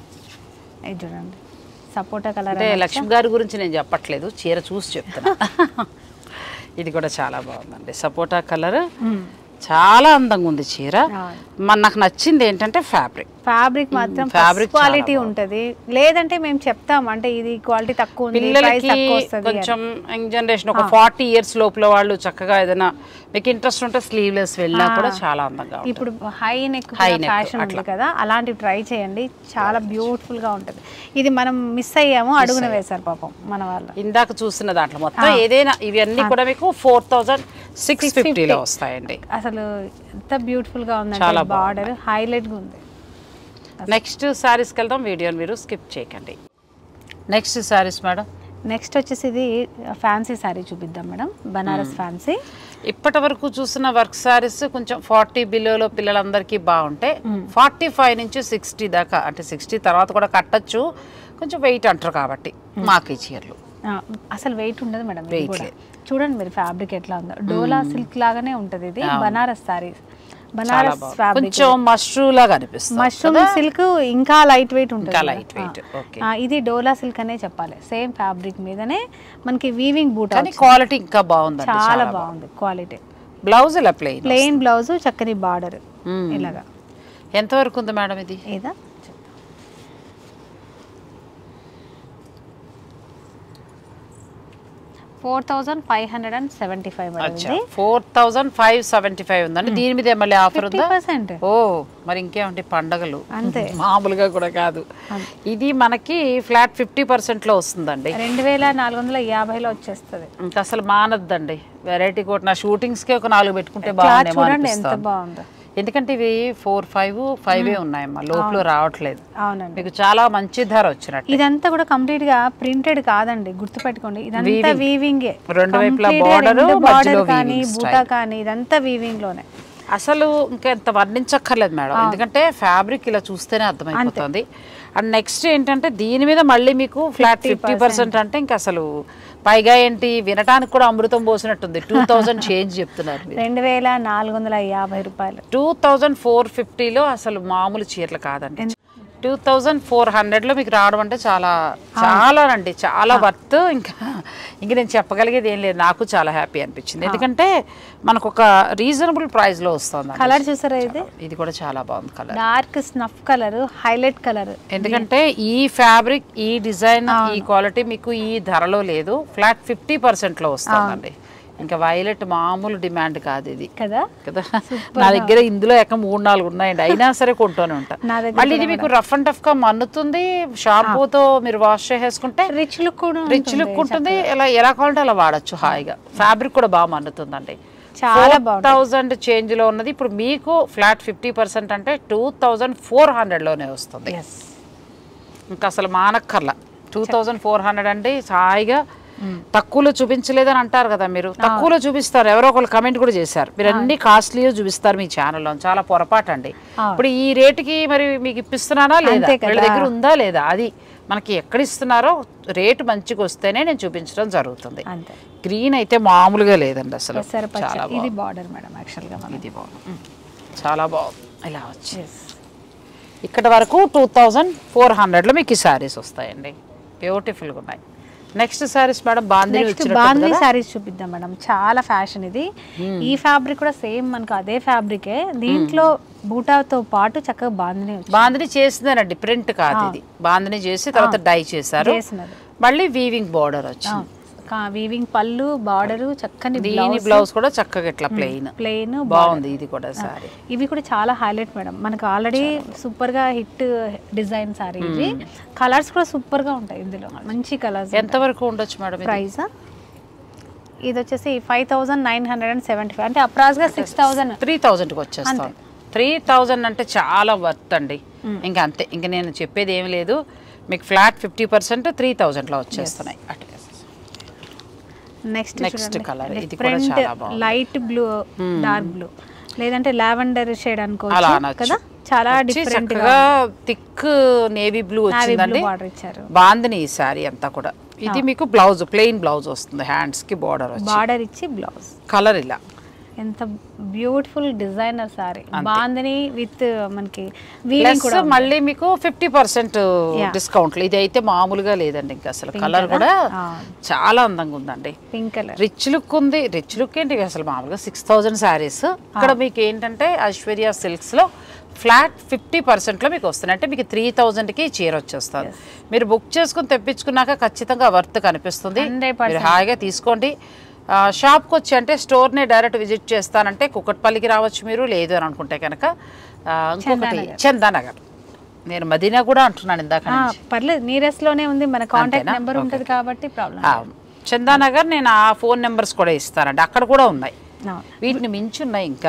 చూడండి సపోటా కలర్, అంటే లక్ష్మి గారి గురించి నేను చెప్పట్లేదు, చీర చూసి చెప్తున్నా. ఇది కూడా చాలా బాగుందండి, సపోటా కలర్ చాలా అందంగా ఉంది చీర. మన నాకు నచ్చింది ఏంటంటే ఫ్యాబ్రిక్ ఫ్యాబ్రిక్ మాత్రం ఫ్యాబ్రిక్ క్వాలిటీ ఉంటది. లేదంటే మేము చెప్తాం అంటే ఇది క్వాలిటీ తక్కువ ఉంది, ప్రైస్ తక్కువ వస్తది. కొంచెం యంగ్ జనరేషన్ ఒక ఫార్టీ ఇయర్స్ లోపల వాళ్ళు చక్కగా ఏదైనా మీకు ఇంట్రెస్ట్ ఉంటే స్లీవ్లెస్ వెళ్ళినా కూడా చాలా అందంగా ఉంటుంది. ఇప్పుడు హై నెక్ ఫ్యాషన్ ఉంది కదా, అలాంటివి ట్రై చేయండి, చాలా బ్యూటిఫుల్ గా ఉంటది. ఇది మనం మిస్ అయ్యాము, అడుగున వేశారు పాపం మన వాళ్ళు. ఇందాక చూసిన దాంట్లో మొత్తం ఏదైనా ఇవన్నీ కూడా మీకు ఫోర్ థౌజండ్ సిక్స్ ఫిఫ్టీలో వస్తాయండి. అసలు ఎంత బ్యూటిఫుల్ గా ఉందండి, బార్డర్ హైలైట్ గా ఉంది. నెక్స్ట్ శారీస్కి వెళ్దాం, వీడియోని మీరు స్కిప్ చేయకండి. Next saris madam. నెక్స్ట్ వచ్చేసి ఇది ఫ్యాన్సీ శారీ చూపిద్దాం మేడం, బనారస్ ఫ్యాన్సీ. ఇప్పటి వరకు చూసిన వర్క్ శారీస్ కొంచెం ఫార్టీ బిలోలో పిల్లలందరికీ బాగుంటే ఫార్టీ ఫైవ్ నుంచి సిక్స్టీ దాకా, అంటే సిక్స్టీ తర్వాత కూడా కట్టచ్చు, కొంచెం వెయిట్ అంటారు కాబట్టి మాకు ఈ చీరలు అసలు వెయిట్ ఉండదు మేడం. చూడండి మీరు ఫ్యాబ్రిక్ ఎట్లా ఉందో, డోలా సిల్క్ లాగానే ఉంటది. ఇది బనారస్ శారీ, బనారస్ ఫ్యాబ్రిక్ కొంచెం మష్రూమ్ లాగా అనిపిస్తుంది. మష్రూమ్ సిల్క్ ఇంకా లైట్ వెయిట్ ఉంటుంది, లైట్ వెయిట్. ఇది డోలా సిల్క్ అనే చెప్పాలి. సేమ్ ఫ్యాబ్రిక్ మీదనే మనకి వీవింగ్ బూట్, క్వాలిటీ ఇంకా బాగుంది, చాలా బాగుంది క్వాలిటీ. బ్లౌజ్ ఇలా ప్లెయిన్ ప్లెయిన్ బ్లౌజ్, చక్కని బార్డర్ ఇలాగా. ఎంత వరకు ఉంది మేడం ఇది? ఏదా four thousand five hundred and seventy five four thousand five seventy five ఉందండి. దీని మీద మళ్ళీ ఆఫర్ ఉందా? ఓ మరి ఇంకేమంటే పండగలు అంతే, మామూలుగా కూడా కాదు. ఇది మనకి ఫ్లాట్ ఫిఫ్టీ పర్సెంట్ లో వస్తుందండి, రెండు వేల నాలుగు వందల యాభైలో వచ్చేస్తుంది. ఇంకా అసలు మానద్దండి వెరైటీ కూడా. నా షూటింగ్స్ కి ఒక నాలుగు పెట్టుకుంటే బాగుంది, ఎంత బాగుందో. ఎందుకంటే ఇవి ఫోర్ ఫైవ్ ఫైవ్ ఉన్నాయమ్మా, లోపల రావట్లేదు. మీకు చాలా మంచి ధర వచ్చినట్టు. ఇదంతా కూడా కంప్లీట్ గా ప్రింటెడ్ కాదండి, గుర్తు పెట్టుకోండి. ఇదంతా వీవింగ్, రెండు వైపులా బార్డర్ బార్డర్ కానీ బూటా కానీ ఇదంతా వీవింగ్ లోనే. అసలు ఇంకా ఎంత వర్ణించక్కర్లేదు మేడం, ఎందుకంటే ఫ్యాబ్రిక్ ఇలా చూస్తేనే అర్థమైపోతుంది. అండ్ నెక్స్ట్ ఏంటంటే దీని మీద మళ్ళీ మీకు ఫ్లాట్ ఫిఫ్టీ పర్సెంట్ అంటే ఇంకా అసలు పైగా ఏంటి వినటానికి కూడా అమృతం పోసినట్టుంది. టూ థౌజండ్ చేంజ్ చెప్తున్నారు, రెండు వేల నాలుగు వందల యాభై రూపాయలు. టూ థౌజండ్ ఫోర్ ఫిఫ్టీలో అసలు మామూలు చీరలు కాదండి. టూ థౌజండ్ ఫోర్ హండ్రెడ్లో మీకు రావడం అంటే చాలా చాలా అండి, చాలా వర్త్. ఇంకా ఇంక నేను చెప్పగలిగేది ఏం లేదు, నాకు చాలా హ్యాపీ అనిపించింది. ఎందుకంటే మనకు ఒక రీజనబుల్ ప్రైస్ లో వస్తుంది. కలర్ చూసారా, ఇది ఇది కూడా చాలా బాగుంది colour, dark snuff colour, highlight colour. ఎందుకంటే ఈ ఫ్యాబ్రిక్, ఈ డిజైన్, ఈ క్వాలిటీ మీకు ఈ ధరలో లేదు, ఫ్లాట్ ఫిఫ్టీ పర్సెంట్ లో వస్తుందండి. ఇంకా వైలెట్ మామూలు డిమాండ్ కాదు ఇది కదా కదా. నా దగ్గర ఇందులో ఎక్క మూడు నాలుగు ఉన్నాయండి, అయినా సరే కొంటూనే ఉంటా. మళ్ళీ ఇది మీకు రఫ్ అండ్ టఫ్ గా మన్నుతుంది, షాంపూతో మీరు వాష్ చేసేసుకుంటే రిచ్ లుక్ రిచ్ లుక్ ఉంటుంది. ఎలా ఎలా కావాలంటే అలా వాడచ్చు హాయిగా. ఫ్యాబ్రిక్ కూడా బాగా మన్నుతుందండి. చాలా థౌజండ్ చేంజ్ లో ఉన్నది ఇప్పుడు మీకు ఫ్లాట్ ఫిఫ్టీ పర్సెంట్ అంటే టూ థౌజండ్ ఫోర్ హండ్రెడ్ లోనే వస్తుంది. ఇంకా అసలు మానక్కర్లా, టూ థౌజండ్ ఫోర్ హండ్రెడ్ అంటే హాయిగా. తక్కువలో చూపించలేదని అంటారు కదా మీరు, తక్కువలో చూపిస్తారు. ఎవరో ఒకళ్ళు కమెంట్ కూడా చేశారు, మీరు అన్ని కాస్ట్లీగా చూపిస్తారు మీ ఛానల్లో, చాలా పొరపాటు అండి. ఇప్పుడు ఈ రేటుకి మరి మీకు ఇప్పిస్తున్నానా లేదా, వీళ్ళ దగ్గర ఉందా లేదా, అది మనకి ఎక్కడ ఇస్తున్నారో రేటు మంచిగా వస్తేనే నేను చూపించడం జరుగుతుంది. గ్రీన్ అయితే మామూలుగా లేదండి అసలు, చాలా ఇది బార్డర్ మేడం యాక్చువల్గా, ఇది బాగుంది, చాలా బాగుంది. ఇలా వచ్చి ఇక్కడ వరకు టూ థౌజండ్ ఫోర్ హండ్రెడ్లో మీకు ఈ శారీస్ వస్తాయండి, బ్యూటిఫుల్గా ఉన్నాయి. నెక్స్ట్ సారీస్ మేడం బాందిని బాందిని సారీస్ చూపిద్దాం మేడం, చాలా ఫ్యాషన్ ఇది. ఈ ఫ్యాబ్రిక్ కూడా సేమ్ మనకు అదే ఫ్యాబ్రికే, దీంట్లో బూటాతో పాటు చక్కగా బాందిని బాందిని చేసిందేనండి, ప్రింట్ కాదు ఇది. బాందిని చేసి తర్వాత డై చేశారు, మళ్ళీ వీవింగ్ బార్డర్ వచ్చింది, వీవింగ్ పళ్ళు, బార్డర్, చక్కని దీని బ్లౌజ్ కూడా చక్కగా ఇట్లా ప్లెయిన్ ప్లెయిన్ బాగుంది. ఇది కూడా సారీ, ఇవి కూడా చాలా హైలైట్ మేడం, మనకు ఆల్రెడీ సూపర్ గా హిట్ డిజైన్ సారీ. ఇవి కలర్స్ కూడా సూపర్ గా ఉంటాయి ఇందులో, మంచి కలర్స్. ఎంత వరకు ఉండొచ్చు మేడం ప్రైస్? ఇది వచ్చేసి five thousand nine hundred and seventy five అంటే అప్రాక్స్ గా సిక్స్ థౌసండ్ త్రీ థౌసండ్కి వచ్చేస్తాం. త్రీ థౌసండ్ అంటే చాలా వర్త్ అండి. ఇంకా అంతే, ఇంకా నేను చెప్పేది ఏమి లేదు. మీకు ఫ్లాట్ ఫిఫ్టీ పర్సెంట్ త్రీ థౌసండ్లో వచ్చేస్తున్నాయి. అటు నెక్స్ట్ నెక్స్ట్ కలర్, ఇది కూడా చాలా బాగుంది, లైట్ బ్లూ, డార్క్ బ్లూ, లేదంటే లావెండర్ షేడ్ అనుకోవచ్చు కదా. చాలా డిఫరెంట్ గా థిక్ నేవీ బ్లూ వచ్చిందండి. బాందిని ఈ సారీ అంతా కూడా. ఇది మీకు బ్లౌజ్ ప్లెయిన్ బ్లౌజ్ వస్తుంది, హ్యాండ్స్ కి బార్డర్ వచ్చి, బార్డర్ ఇచ్చి బ్లౌజ్ కలర్ ఇలా ఎంత beautiful designer sari bandhani with మనకి వీవింగ్ కూడా మళ్ళీ మీకు ఫిఫ్టీ పర్సెంట్ డిస్కౌంట్. ఇది అయితే మామూలుగా లేదండి, ఇంకా అసలు కలర్ కూడా చాలా అందంగా ఉందండి. పింక్ కలర్ రిచ్ లుక్ ఉంది. రిచ్ లుక్ ఏంటి అసలు మామూలుగా సిక్స్ థౌజండ్ శారీస్ ఇక్కడ మీకు ఏంటంటే ఐశ్వర్య సిల్క్స్ లో ఫ్లాట్ ఫిఫ్టీ పర్సెంట్లో మీకు వస్తుంది. అంటే మీకు త్రీ థౌజండ్కి చీర వచ్చేస్తుంది. మీరు బుక్ చేసుకుని తెప్పించుకున్నాక ఖచ్చితంగా వర్త్ కనిపిస్తుంది. మీరు హాయిగా తీసుకోండి. షాప్కి వచ్చి అంటే స్టోర్ని డైరెక్ట్ విజిట్ చేస్తానంటే కుకట్పల్లికి రావచ్చు మీరు, లేదు అని అనుకుంటే కనుక ఇంకొకటి చందానగర్, నేను మదీనా కూడా అంటున్నాను ఇందాక. పర్లేదు, నీరెస్ట్లోనే ఉంది, మన కాంటాక్ట్ నెంబర్ ఉంటుంది కాబట్టి ప్రాబ్లం. చందానగర్ నేను ఆ ఫోన్ నెంబర్స్ కూడా ఇస్తానండి, అక్కడ కూడా ఉన్నాయి. వీటిని మించి ఉన్నాయి ఇంకా.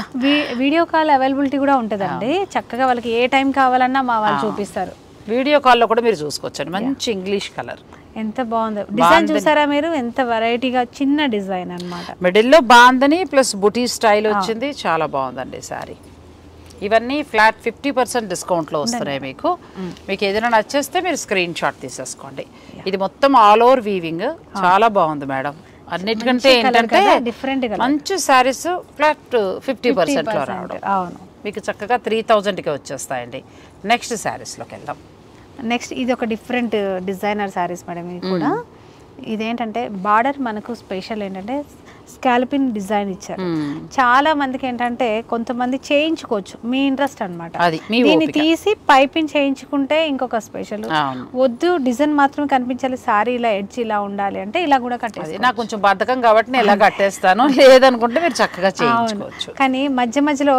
వీడియో కాల్ అవైలబిలిటీ కూడా ఉంటుందండి, చక్కగా వాళ్ళకి ఏ టైం కావాలన్నా మా వాళ్ళు చూపిస్తారు. వీడియో కాల్లో కూడా మీరు చూసుకోవచ్చు. మంచి ఇంగ్లీష్ కలర్, ఎంత బాగుంది డిజైన్ చూసారా మీరు, ఎంత వెరైటీగా చిన్న డిజైన్ అన్నమాట. మిడిల్లో బాందని ప్లస్ బుటీ స్టైల్ వచ్చింది, చాలా బాగుందండి సారీ. ఇవన్నీ ఫ్లాట్ ఫిఫ్టీ పర్సెంట్ డిస్కౌంట్లో వస్తున్నాయి మీకు. మీకు ఏదైనా నచ్చేస్తే మీరు స్క్రీన్ షాట్ తీసేసుకోండి. ఇది మొత్తం ఆల్ ఓవర్ వీవింగ్, చాలా బాగుంది మేడం. అన్నిటికంటే ఏంటంటే డిఫరెంట్ మంచి శారీస్ ఫ్లాట్ ఫిఫ్టీ పర్సెంట్లో రావడం. అవును, మీకు చక్కగా త్రీ థౌజండ్కి వచ్చేస్తాయండి. నెక్స్ట్ శారీస్లోకి వెళ్దాం. నెక్స్ట్ ఇది ఒక డిఫరెంట్ డిజైనర్ శారీస్ మేడం. ఇది కూడా ఇదేంటంటే బార్డర్ మనకు స్పెషల్ ఏంటంటే స్కాల్పింగ్ డిజైన్ ఇచ్చారు. చాలా మందికి ఏంటంటే కొంతమంది చేయించుకోవచ్చు, మీ ఇంట్రెస్ట్ అనమాట. దీన్ని తీసి పైపింగ్ చేయించుకుంటే ఇంకొక స్పెషల్. వద్దు డిజైన్ మాత్రం కనిపించాలి, సారీ ఇలా ఎడ్జ్ ఇలా ఉండాలి అంటే ఇలా కూడా కట్టేసి, నాకు కొంచెం బద్ధకం కాబట్టి నేను ఇలా కట్టేస్తాను, లేదనుకుంటే మీరు చక్కగా చేయించుకోవచ్చు. కానీ మధ్య మధ్యలో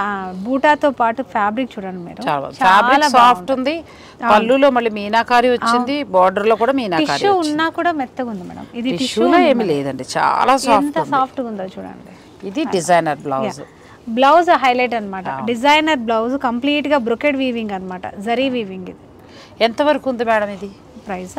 బూటాతో పాటు ఫ్యాబ్రిక్ చూడండి మీరు, చాలా సాఫ్ట్ ఉంది. పళ్ళులో మళ్ళీ మీనాకారి వచ్చింది, బార్డర్ లో కూడా మీనాకారి ఉన్నా కూడా మెత్తగా ఉంది మేడం. ఇది టిష్యూలో ఏమీ లేదండి, చాలా సాఫ్ట్ సాఫ్ట్ గా ఉందో చూడండి. ఇది డిజైనర్ బ్లౌజ్. బ్లౌజ్ హైలైట్ అనమాట, డిజైనర్ బ్లౌజ్ కంప్లీట్ గా బ్రొకెడ్ వీవింగ్ అనమాట, జరీ వీవింగ్. ఇది ఎంత వరకు ఉంది మేడం? ఇది price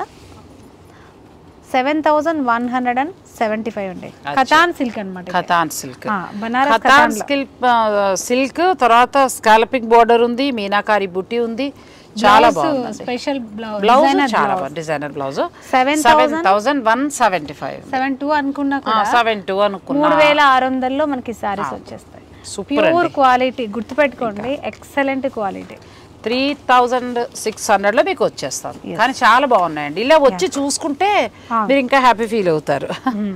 seven thousand one hundred and seventy five ఉండే ఖతాన్ సిల్క్ అనమాట. Khatan silk, Khatan silk silk తర్వాత స్కాల్పింగ్ బోర్డర్ ఉంది, మీనాకారి బుట్టి ఉంది, చాలా బాగుంది. స్పెషల్ బ్లౌజ్, చాలా బాగుంది designer blouse. Seven thousand one seventy five seven two అనుకున్నా కూడా సెవెన్ టూ అనుకున్నా మూడు వేల ఆరు వందల్లో మనకి సారీస్ వచ్చేస్తాయి. ప్యూర్ క్వాలిటీ, గుర్తుపెట్టుకోండి, excellent quality. Three thousand six hundred లో మీకు వచ్చేస్తాను. కానీ చాలా బాగున్నాయండి. ఇలా వచ్చి చూసుకుంటే మీరు ఇంకా హ్యాపీ ఫీల్ అవుతారు.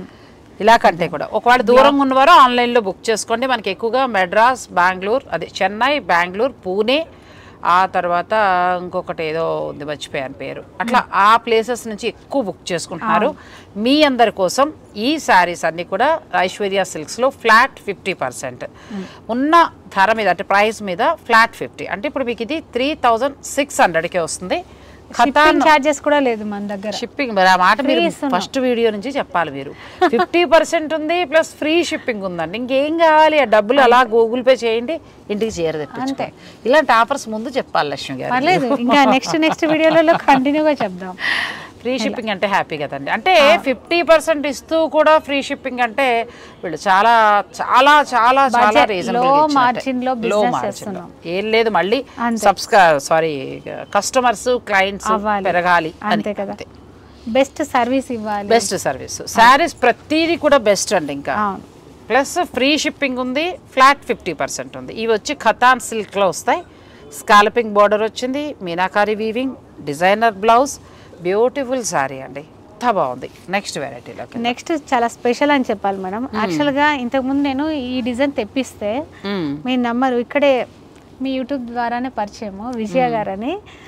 ఇలా కంటే కూడా ఒకవేళ దూరంగా ఉన్నవారు ఆన్లైన్లో బుక్ చేసుకోండి. మనకి ఎక్కువగా మెడ్రాస్, బెంగళూరు, అదే చెన్నై, బెంగళూరు, పూణే, ఆ తర్వాత ఇంకొకటి ఏదో ఉంది మర్చిపోయాను పేరు, అట్లా ఆ ప్లేసెస్ నుంచి ఎక్కువ బుక్ చేసుకుంటున్నారు. మీ అందరి కోసం ఈ శారీస్ అన్నీ కూడా ఐశ్వర్య సిల్క్స్లో ఫ్లాట్ ఫిఫ్టీ పర్సెంట్ ఉన్న ధర మీద, అంటే ప్రైస్ మీద ఫ్లాట్ ఫిఫ్టీ. అంటే ఇప్పుడు మీకు ఇది త్రీ థౌజండ్ సిక్స్ హండ్రెడ్కే వస్తుంది. చార్జెస్ కూడా లేదు మన దగ్గర. షిప్పింగ్ మరి ఆ మాట మీరు ఫస్ట్ వీడియో నుంచి చెప్పాలి. మీరు ఫిఫ్టీ పర్సెంట్ ఉంది ప్లస్ ఫ్రీ షిప్పింగ్ ఉందండి. ఇంకేం కావాలి? ఆ డబ్బులు అలా గూగుల్ పే చేయండి, ఇంటికి చేరదెప్పించుకో. ఇలాంటి ఆఫర్స్ ముందు చెప్పాలి లక్ష్మి గారు. పర్లేదు, ఇంకా నెక్స్ట్ నెక్స్ట్ వీడియోలలో కంటిన్యూగా చెప్దాం. ఫ్రీ షిప్పింగ్ అంటే హ్యాపీ కదండి. అంటే ఫిఫ్టీ పర్సెంట్ ఇస్తూ కూడా ఫ్రీ షిప్పింగ్ అంటే వీళ్ళు చాలా చాలా చాలా చాలా రీజనబుల్ మార్జిన్ లో లో మార్జిన్ ఏం లేదు. మళ్ళీ సబ్స్క్రైబ్ సారీ కస్టమర్స్ క్లయింట్స్ పెరగాలి అంతే కదా. బెస్ట్ సర్వీస్ ఇవ్వాలి, బెస్ట్ సర్వీస్. శారీస్ ప్రతిదీ కూడా బెస్ట్ అండి. ఇంకా ప్లస్ ఫ్రీ షిప్పింగ్ ఉంది, ఫ్లాట్ ఫిఫ్టీ పర్సెంట్ ఉంది. ఇవి వచ్చి ఖతాన్ సిల్క్ లో వస్తాయి. స్కాల్పింగ్ బార్డర్ వచ్చింది, meenakari weaving, designer blouse, beautiful sari అండి, ఎంత బాగుంది. నెక్స్ట్ వెరైటీలో నెక్స్ట్ చాలా స్పెషల్ అని చెప్పాలి మేడం. యాక్చువల్గా ఇంతకుముందు నేను ఈ డిజైన్ తెప్పిస్తే మీ నంబరు ఇక్కడే మీ యూట్యూబ్ ద్వారానే పరిచయము, విజయ గారని.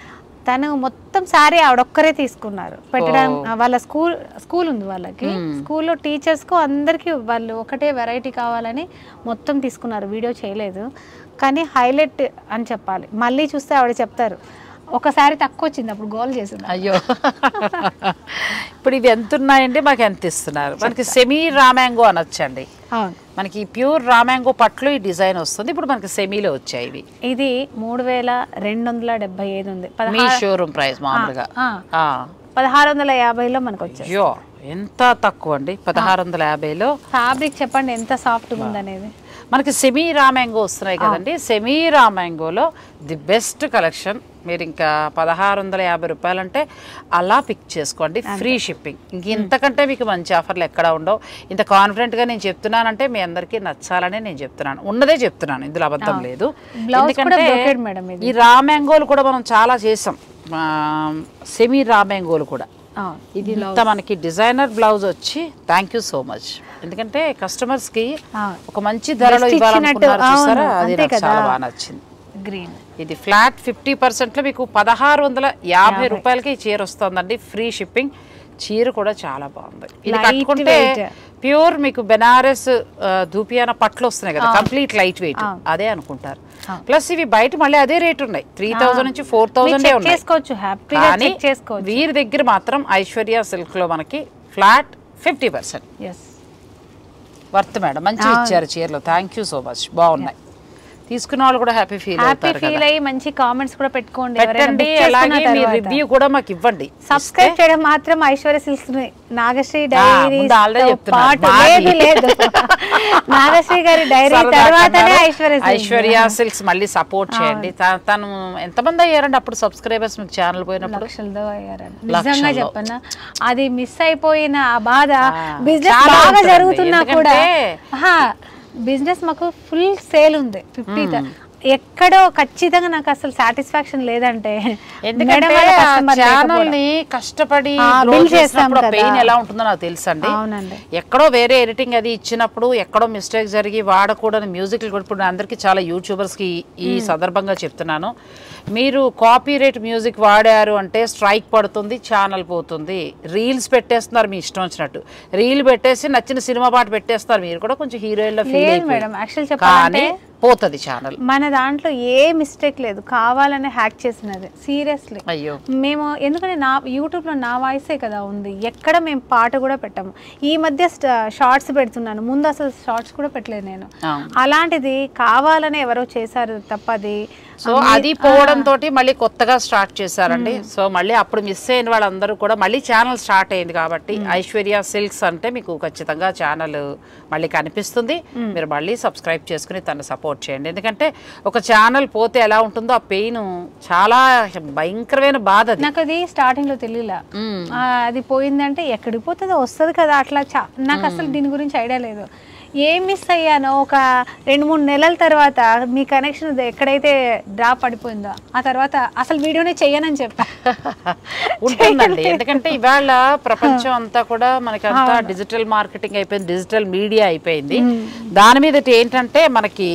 తను మొత్తం సారీ ఆవిడొక్కరే తీసుకున్నారు పెట్టడం. వాళ్ళ స్కూల్ స్కూల్ ఉంది వాళ్ళకి, స్కూల్లో టీచర్స్కు అందరికీ వాళ్ళు ఒకటే వెరైటీ కావాలని మొత్తం తీసుకున్నారు. వీడియో చేయలేదు కానీ హైలైట్ అని చెప్పాలి. మళ్ళీ చూస్తే ఆవిడ చెప్తారు ఒకసారి తక్కువ వచ్చింది, అప్పుడు గోల్ చేసింది. అయ్యో ఇప్పుడు ఇవి ఎంత ఉన్నాయండి, మాకు ఎంత ఇస్తున్నారు? మనకి సెమీ రామ్యాంగో అనొచ్చండి. మనకి ప్యూర్ రామ్యాంగో పట్లు ఈ డిజైన్ వస్తుంది. ఇప్పుడు మనకి సెమీలో వచ్చాయి ఇవి. ఇది మూడు వేల రెండు వందల డెబ్బై ఐదు ఉంది మీ షోరూమ్ ప్రైస్. మామూలుగా పదహారు వందల యాభైలో మనకు వచ్చాయి. అయ్యో ఎంత తక్కువ అండి, పదహారు వందల యాభైలో. ఫ్యాబ్రిక్ చెప్పండి ఎంత సాఫ్ట్గా ఉందనేది. మనకి సెమీ రా మ్యాంగో వస్తున్నాయి కదండి, సెమీ రా మ్యాంగోలో ది బెస్ట్ కలెక్షన్. మీరు ఇంకా పదహారు వందల యాభై రూపాయలు అంటే అలా పిక్ చేసుకోండి, ఫ్రీ షిప్పింగ్. ఇంక ఇంతకంటే మీకు మంచి ఆఫర్లు ఎక్కడ ఉండవు. ఇంత కాన్ఫిడెంట్గా నేను చెప్తున్నానంటే మీ అందరికీ నచ్చాలని నేను చెప్తున్నాను, ఉన్నదే చెప్తున్నాను, ఇందులో అబద్ధం లేదు. ఎందుకంటే ఈ రా మ్యాంగోలు కూడా మనం చాలా చేసాం, సెమీ రా మ్యాంగోలు కూడా. ఇది ఇంత మనకి డిజైనర్ బ్లౌజ్ వచ్చి థ్యాంక్ యూ సో మచ్. ఎందుకంటే కస్టమర్స్ కి ఒక మంచి ధరలో ఇవ్వాలనుకున్నారు చూసారా, అది నాకు చాలా బాగా నచ్చింది. గ్రీన్ ఇది ఫ్లాట్ ఫిఫ్టీ పర్సెంట్ లో మీకు పదహారు వందల యాభై రూపాయలకి ఈ చీర వస్తుందండి, ఫ్రీ షిప్పింగ్. చీర కూడా చాలా బాగుంది. ఇది కట్టుకుంటే ప్యూర్ మీకు బెనారస్ ధూపియానా పట్లు వస్తున్నాయి కదా, కంప్లీట్ లైట్ వెయిట్ అదే అనుకుంటారు. ప్లస్ ఇవి బయట మళ్ళీ అదే రేట్ ఉన్నాయి, త్రీ థౌసండ్ నుంచి ఫోర్ థౌసండ్ ఉన్నాయి. కానీ వీరి దగ్గర మాత్రం ఐశ్వర్య సిల్క్ లో మనకి flat fifty percent worth madam. మంచి ఇచ్చారు చీరలు, థ్యాంక్ యూ సో మచ్, బాగున్నాయి. తీసుకున్న వాళ్ళు కూడా హ్యాపీ ఫీల్ అవుతారు, ఫీల్ అయ్యి మంచి కామెంట్స్ కూడా పెట్టుకోండి, పెట్టండి. అలాగే మీ రివ్యూ కూడా మాకు ఇవ్వండి. సబ్స్క్రైబ్ చేయడం మాత్రం ఐశ్వర్య సిల్క్స్ నాగశ్రీ డైరీ లేదు, నాగశ్రీ గారి డైరీ తర్వాతనే ఐశ్వర్య ఐశ్వర్య సిల్క్స్ మళ్ళీ సపోర్ట్ చేయండి. తను ఎంతమంది అయ్యారండి అప్పుడు సబ్స్క్రైబర్స్ మీకు ఛానల్ పోయినప్పుడు? లక్షలతో అయ్యారండి. నిజంగా చెప్పన్నా అది మిస్ అయిపోయిన ఆ బాధ. బిజినెస్ బాగా జరుగుతున్నా కూడా బిజినెస్ మాకు ఫుల్ సేల్ ఉంది, ఫిఫ్టీ ఎక్కడో ఖచ్చితంగా నాకు అసలు సాటిస్ఫాక్షన్ లేదంటే, కష్టపడి పెయిన్ ఎలా ఉంటుందో నాకు తెలుసు అండి. ఎక్కడో వేరే ఎడిటింగ్ అది ఇచ్చినప్పుడు ఎక్కడో మిస్టేక్ జరిగి వాడకూడని మ్యూజిక్ కూడా ఇప్పుడు అందరికి చాలా యూట్యూబర్స్ కి ఈ సందర్భంగా చెప్తున్నాను, మీరు కాపీ రైట్ మ్యూజిక్ వాడారు అంటే స్ట్రైక్ పడుతుంది, ఛానల్ పోతుంది. రీల్స్ పెట్టేస్తున్నారు మీ ఇష్టం వచ్చినట్టు, రీల్ పెట్టేసి నచ్చిన సినిమా పాట పెట్టేస్తారు. మీరు కూడా కొంచెం హీరోయిన్ లో ఫీల్ మేడం యాక్చువల్ చెప్పాలంటే పోతుంది ఛానల్. మన దాంట్లో ఏ మిస్టేక్ లేదు, కావాలనే హ్యాక్ చేసినది సీరియస్లీ. అయ్యో మేము ఎందుకంటే నా యూట్యూబ్లో నా వాయిసే కదా ఉంది, ఎక్కడ మేము పాట కూడా పెట్టాము. ఈ మధ్య షార్ట్స్ పెడుతున్నాను, ముందు అసలు షార్ట్స్ కూడా పెట్టలేదు నేను. అలాంటిది కావాలనే ఎవరో చేశారు తప్పది. సో అది పోవడం తోటి మళ్ళీ కొత్తగా స్టార్ట్ చేశారండి. సో మళ్ళీ అప్పుడు మిస్ అయిన వాళ్ళందరూ కూడా మళ్ళీ ఛానల్ స్టార్ట్ అయింది కాబట్టి ఐశ్వర్య సిల్క్స్ అంటే మీకు ఖచ్చితంగా ఛానల్ మళ్ళీ కనిపిస్తుంది. మీరు మళ్ళీ సబ్స్క్రైబ్ చేసుకుని తను సపోర్ట్ చేయండి. ఎందుకంటే ఒక ఛానల్ పోతే ఎలా ఉంటుందో ఆ పెయిన్ చాలా భయంకరమైన బాధ. నాకు అది స్టార్టింగ్ లో తెలియలా, అది పోయిందంటే ఎక్కడికి పోతుందో వస్తుంది కదా అట్లా. నాకు అసలు దీని గురించి ఐడియా లేదు. ఏం మిస్ అయ్యానో ఒక రెండు మూడు నెలల తర్వాత మీ కనెక్షన్ ఎక్కడైతే డ్రాప్ పడిపోయిందో ఆ తర్వాత అసలు వీడియోనే చెయ్యనని చెప్పా ఉంటుందండి. ఎందుకంటే ఇవాళ ప్రపంచం అంతా కూడా మనకంతా డిజిటల్ మార్కెటింగ్ అయిపోయింది, డిజిటల్ మీడియా అయిపోయింది. దాని మీద ఏంటంటే మనకి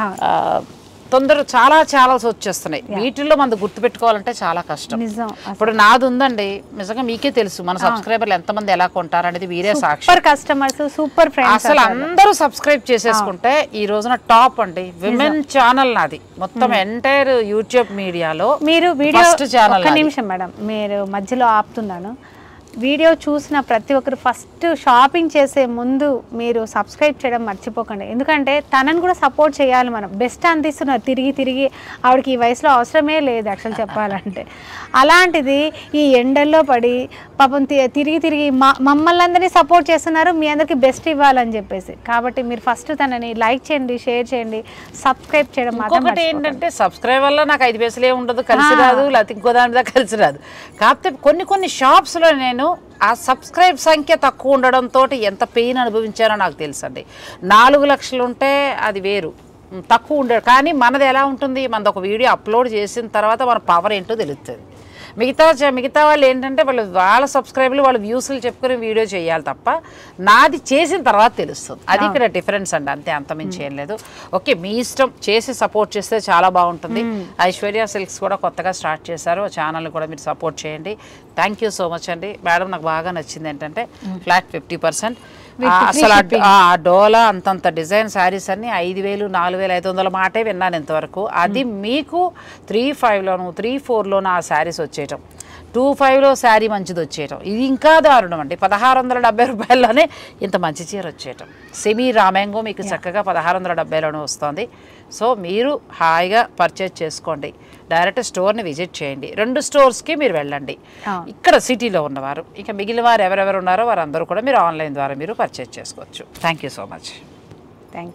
తొందర చాలా ఛానల్స్ వచ్చేస్తున్నాయి, వీటిల్లో మనం గుర్తుపెట్టుకోవాలంటే చాలా కష్టం. ఇప్పుడు నాది ఉందండి, నిజంగా మీకే తెలుసు మన సబ్స్క్రైబర్లు ఎంతమంది ఎలా కొంటారు అనేది వీరే సాక్షి. సూపర్ కస్టమర్స్, సూపర్ ఫ్రెండ్స్, అసలు అందరూ సబ్స్క్రైబ్ చేసేసుకుంటే ఈ రోజున టాప్ అండి. విమెన్ ఛానల్ నాది మొత్తం ఎంటైర్ యూట్యూబ్ మీడియాలో. మీరు వీడియో ఒక్క నిమిషం మేడం, మీరు మధ్యలో ఆపుతున్నాను. వీడియో చూసిన ప్రతి ఒక్కరు ఫస్ట్ షాపింగ్ చేసే ముందు మీరు సబ్స్క్రైబ్ చేయడం మర్చిపోకండి. ఎందుకంటే తనని కూడా సపోర్ట్ చేయాలి మనం. బెస్ట్ అందిస్తున్నారు తిరిగి తిరిగి, ఆవిడకి ఈ వయసులో అవసరమే లేదు యాక్చువల్ చెప్పాలంటే. అలాంటిది ఈ ఎండల్లో పడి పాపం తిరిగి తిరిగి మమ్మల్ని అందరినీ సపోర్ట్ చేస్తున్నారు, మీ అందరికి బెస్ట్ ఇవ్వాలని చెప్పేసి. కాబట్టి మీరు ఫస్ట్ తనని లైక్ చేయండి, షేర్ చేయండి, సబ్స్క్రైబ్ చేయడం మాత్రం. ఏంటంటే సబ్స్క్రైబ్ వల్ల నాకు ఐదు పైసలే ఉండదు, కలిసి రాదు, లేకపోతే ఇంకో దాని మీద కలిసి రాదు. కాకపోతే కొన్ని కొన్ని షాప్స్లో నేను ఆ సబ్స్క్రైబ్ సంఖ్య తక్కువ ఉండడంతో ఎంత పెయిన్ అనుభవించారో నాకు తెలుసండి. నాలుగు లక్షలు ఉంటే అది వేరు, తక్కువ ఉండేది. కానీ మనది ఎలా ఉంటుంది, మనది ఒక వీడియో అప్లోడ్ చేసిన తర్వాత మన పవర్ ఏంటో తెలుస్తుంది. మిగతా మిగతా వాళ్ళు ఏంటంటే వాళ్ళు వాళ్ళ సబ్స్క్రైబర్లు వాళ్ళ వ్యూస్లు చెప్పుకుని వీడియో చేయాలి తప్ప నాది చేసిన తర్వాత తెలుస్తుంది. అది ఇక్కడ డిఫరెన్స్ అండి, అంతే, అంతమించి ఏం లేదు. ఓకే, మీ ఇష్టం, చేసి సపోర్ట్ చేస్తే చాలా బాగుంటుంది. ఐశ్వర్య సిల్క్స్ కూడా కొత్తగా స్టార్ట్ చేశారు, ఛానల్ కూడా మీరు సపోర్ట్ చేయండి. థ్యాంక్ యూ సో మచ్ అండి. మేడం నాకు బాగా నచ్చింది ఏంటంటే ఫ్లాట్ ఫిఫ్టీ పర్సెంట్ అసలు ఆ డోలా అంతంత డిజైన్ శారీస్ అన్ని ఐదు వేలు నాలుగు వేల ఐదు వందల మాటే విన్నాను ఇంతవరకు. అది మీకు త్రీ ఫైవ్లోను త్రీ ఫోర్లోను ఆ శారీస్ వచ్చేయటం టూ ఫైవ్లో శారీ మంచిది వచ్చేయటం, ఇది ఇంకా దారుణం అండి. పదహారు వందల డెబ్బై రూపాయల్లోనే ఇంత మంచి చీర వచ్చేయటం. సెమీ రామ్యాంగో మీకు చక్కగా పదహారు వందల డెబ్బైలోనే వస్తుంది. సో మీరు హాయిగా పర్చేజ్ చేసుకోండి, డైరెక్ట్ స్టోర్ని విజిట్ చేయండి. రెండు స్టోర్స్కి మీరు వెళ్ళండి ఇక్కడ సిటీలో ఉన్నవారు. ఇక మిగిలిన వారు ఎవరెవరు ఉన్నారో వారందరూ కూడా మీరు ఆన్లైన్ ద్వారా మీరు పర్చేజ్ చేసుకోవచ్చు. Thank you so much.